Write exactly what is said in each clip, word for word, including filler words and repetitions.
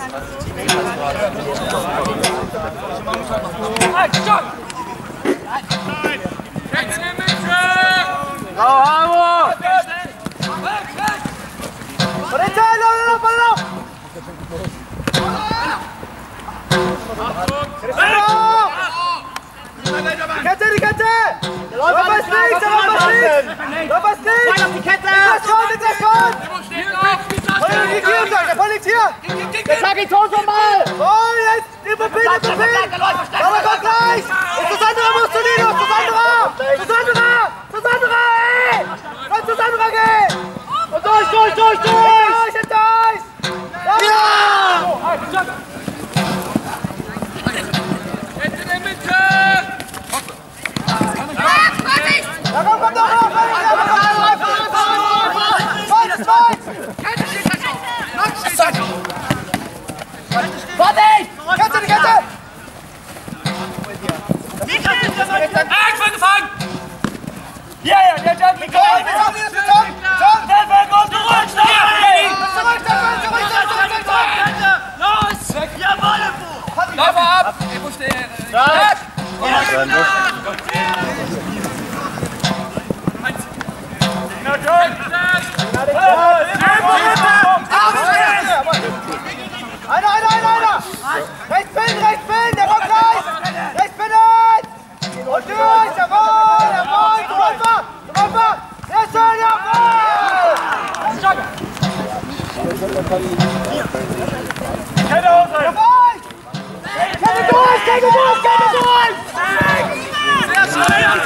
Kette, die Kette! Läufer ist links, der Läufer ist links! Läufer ist links! Auf die Kette! Jetzt kommt, jetzt kommt! Voll liegt hier, voll liegt hier! Jetzt sag ich tot mal! Oh, jetzt! Immobil, Immobil! Aber kommt gleich! Und Susanne muss zu Linus! Susanne! Susanne! Susanne, ey! Lass Susanne gehen! Und durch, durch, durch, durch! Durch, durch! Ja! Da kommt, kommt doch noch! Warte! Kette, die Kette! Ah, ich bin gefangen! Ja, ja, der Jump ist gekommen! Der wird gut zurück! Zurück, zurück, zurück, zurück! Los! Jawohl! Lauf ab! Ich muss den... Einer, einer, einer, einer! Rechts binden, rechts binden, der kommt gleich! Rechts binden! Und durch, jawohl, jawohl, zum Läufer, zum Läufer! Sehr schön, jawohl! Kette hoch! Jawohl! Kette durch, Kette durch, Kette durch! Sehr schön,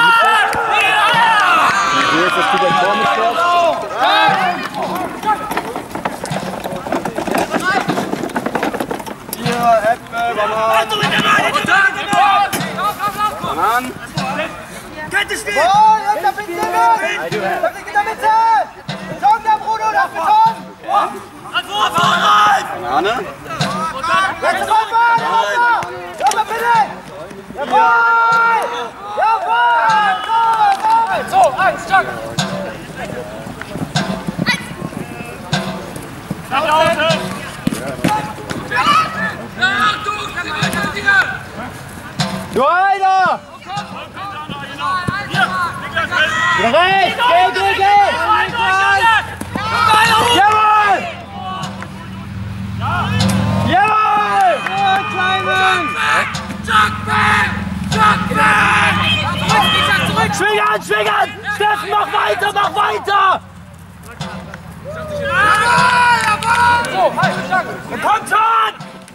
Wie ist das wieder vor mich dort? Hier, Äpfel, Bananen. Bananen. Kette steht! Jawohl, jetzt auf die Mitte! Das liegt in der Mitte! Beton da, Bruno, das Beton! Banane. Jetzt Läufer, Läufer! Läufer, bitte! Jawohl! Jawohl! So, so! So, eins, zack! Nach draußen! Nur einer! Wieder rechts! Geh, geh, geh! Jawohl! Jawohl! Oh, Kleinen! Schwingern, schwingern! Steffen, mach weiter, mach weiter! So, halt, zack! Kommt schon!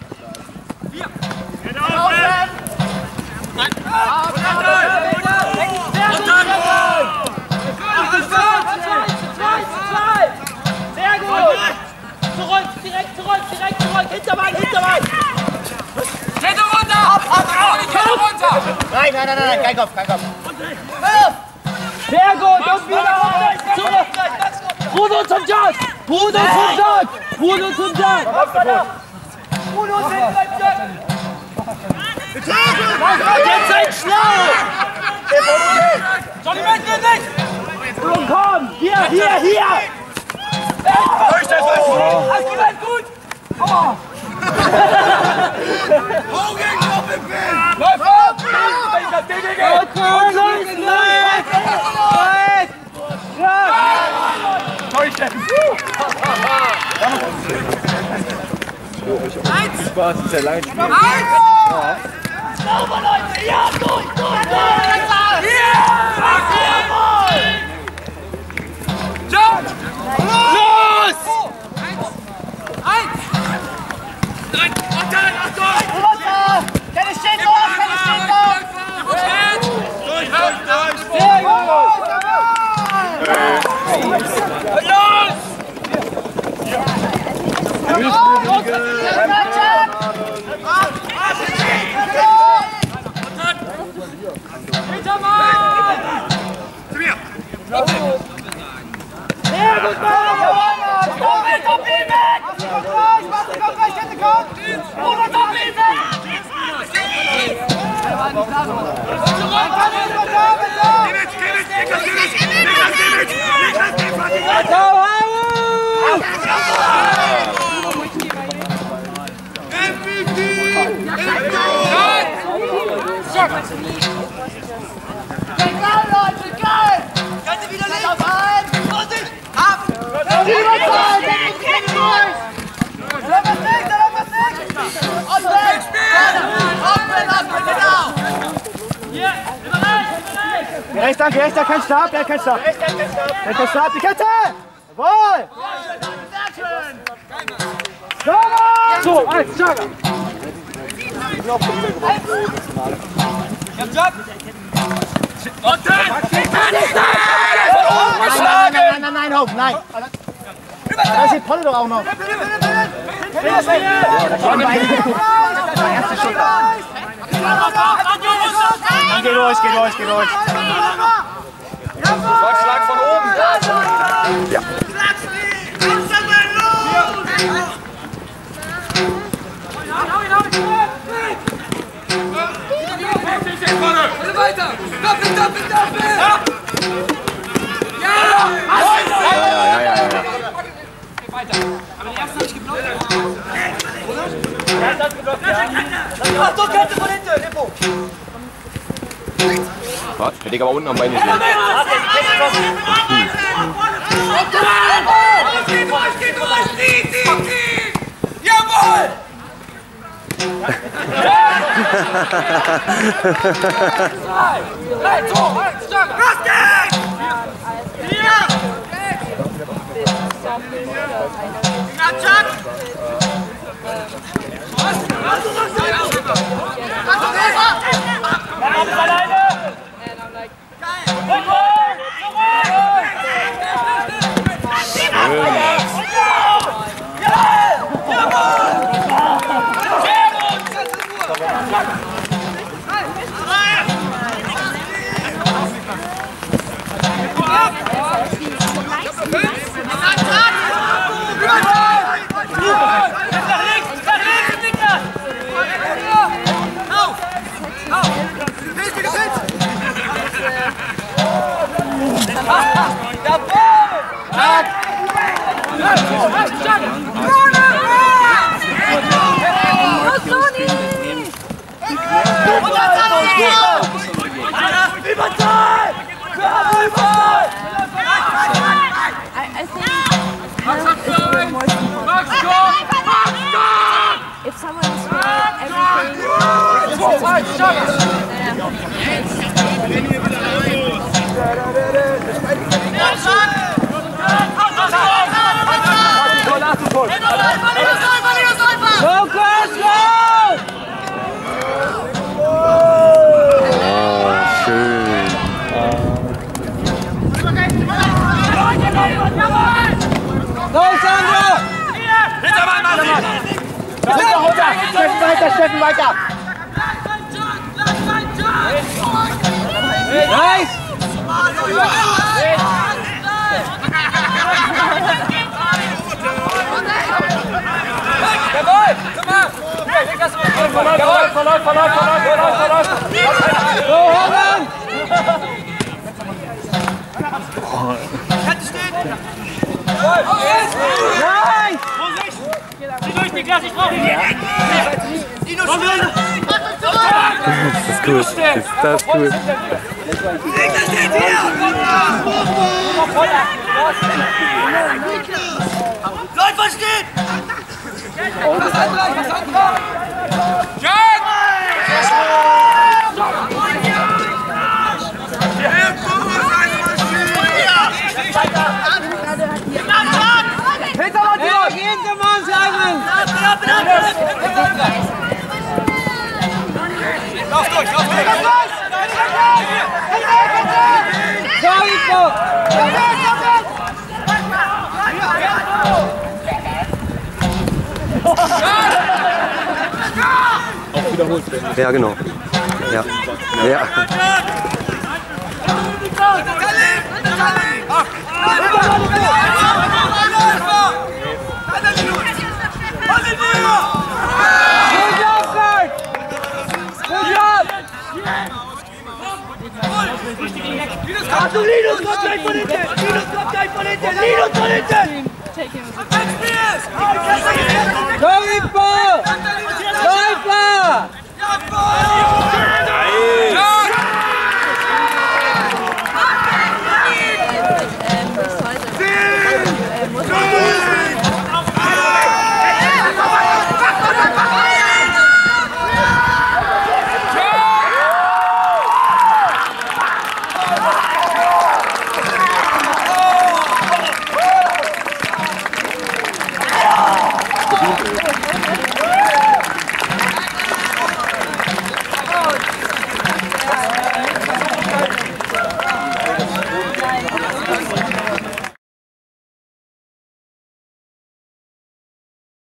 Sehr gut! Zurück, direkt zurück, direkt zurück! Hinterbein, Hinterbein! Kette runter! Ab, ab, ab! Kette runter! Nein, nein, nein, nein, kein Kopf, kein Kopf! Sehr gut! Und wieder runter! Zurück! Bruno zum Judge! Bruno zum Judge! Bruno zum Judge! Bruno ist hinten beim Judge! Jetzt seid schlau! Johnny Mac geht nicht! Bruno, komm! Hier, hier, hier! Durch das Oh. Hast du das gut? Oh. Hogan, komm im Bild! Läuft ab! Ich hab den gegeben! Sorry, Steffen! Eins! Spaß, ist ja lang. Eins! Sauber, Leute! Ja, durch, durch, durch! Jawohl! Jump! Los! Eins! Drei! Achtung! Achtung! Kenne steht drauf, Kenne steht drauf! Durch, durch, durch! Sehr gut! Los! Sehr gut, Mann! Komm weg, komm weg! Komm gleich, mach sie, komm gleich, Kette, komm! Bruder, komm weg! Leute, geil! Kette wieder links! Auf ein! Vorsicht! Ab! Überzeit! Lass was nicht, lass was nicht! Und weg! Aufwärts, aufwärts, genau! Hier, überreich, überreich! Rechts lang, rechts lang, kein Stab, kein Stab. Rechts lang, kein Stab. Kein Stab, die Kette! Jawohl! So, eins, Jagger! Und dann! Nein, nein, nein, nein, Hof, nein! Da ist die Polle doch auch noch! Dann geh durch, geh durch, geh durch! Schlag von oben! Ja. Weiter! Doppel, doppel, doppel! Ja! Ja, ja, ja, ja. Weiter! Aber die erste habe ich geblockt. Oder? Ja, das geblockt, ja. Achtung, Kette von hinten, Hippo! Was? Hätte ich aber unten am Bein gesehen. Es geht durch, es geht durch! Zieh, zieh, zieh! Jawohl! Drei, zwei, eins, stark! Los geht's! Vier! Na, Chuck! Was? Alleine! If someone is Go, Chris, go! Oh, schön. Go, Sandra! Hintermann, Mann! Runter, runter! Steffen weiter, Steffen weiter! Nice! Jawohl! Komm mal! Hier, kannst du mal verläuft, verläuft, verläuft, verläuft, verläuft, verläuft! So, Hogan! Kette steht! Nice! Zieh durch, Niklas, ich brauche ihn! Dino, schnell! Das ist cool. Ist das cool. Niklas steht hier! Läufer steht! Was anderes, was anderes! Jack! Hintermann, Timo! Hintermann, Simon! Lauf durch, lauf durch! So, Ipo! Auch wiederholt werden. Ja, genau. Ja. Ja. Achtung, Linus kommt gleich von hinten! Linus kommt gleich von hinten! Linus von hinten! Go, Ipo! Läufer! Jawohl!